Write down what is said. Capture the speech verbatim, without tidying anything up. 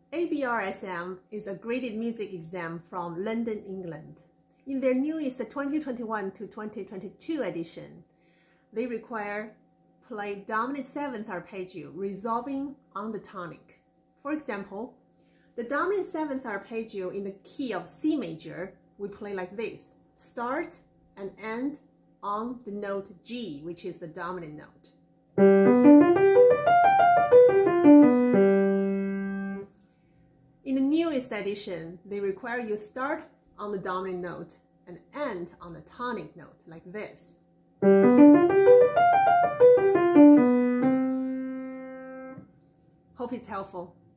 A B R S M is a graded music exam from London, England. In their newest twenty twenty-one to twenty twenty-two edition, they require play dominant seventh arpeggio resolving on the tonic. For example, the dominant seventh arpeggio in the key of C major, we play like this: start and end on the note G, which is the dominant note. In the newest edition, they require you start on the dominant note and end on the tonic note, like this. Hope it's helpful.